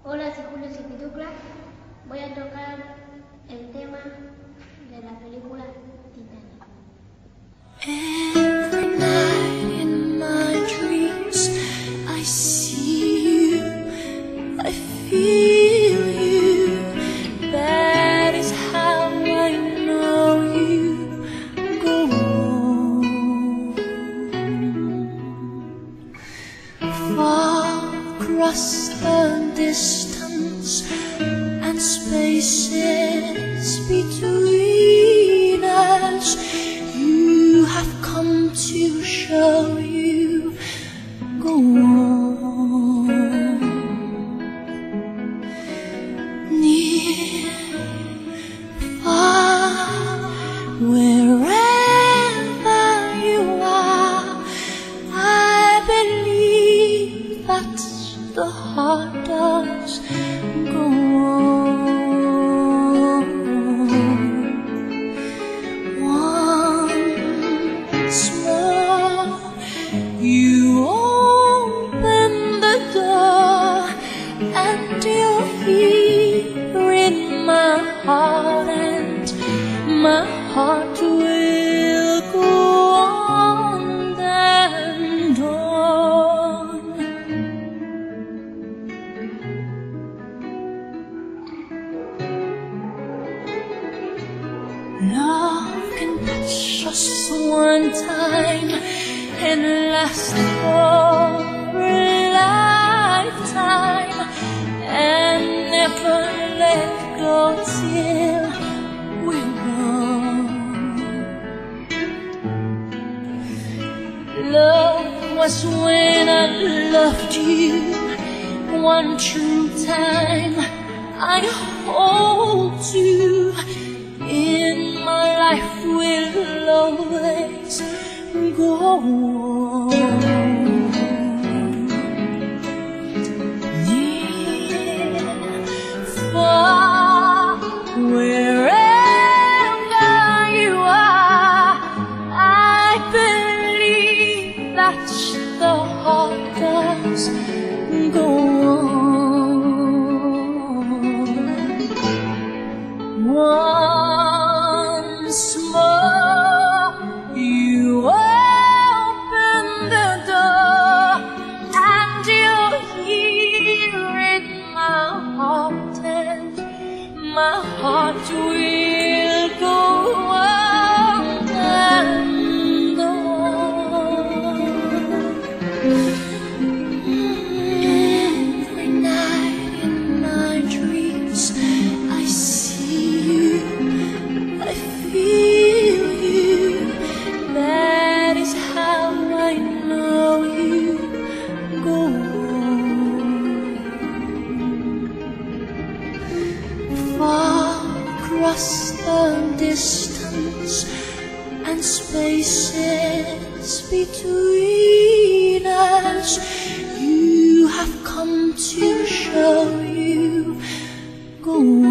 Hola, soy Julio Cipitucla. Voy a tocar el tema de la película Titanic. Every night in my dreams I see you, I feel you. That is how I know you go on. Far across the distance and spaces between us, you have come to show you go on. Near, far, wherever you are, I believe that the heart does go on. Once more, you open the door, and you're here in my heart, and my heart will go on and on. Love can touch just one time and last for a lifetime, and never let go till we're gone. Love was when I loved you one true time. I hold you in my life, will always go on. Near, far, wherever you are, I believe that the heart does go on. Once more, you open the door, and you're here in my heart, and my heart will go on and on. Every night in my dreams I see you, I feel you. That is how I know you go on. Far across the distance and spaces between us, you have come to show you go on.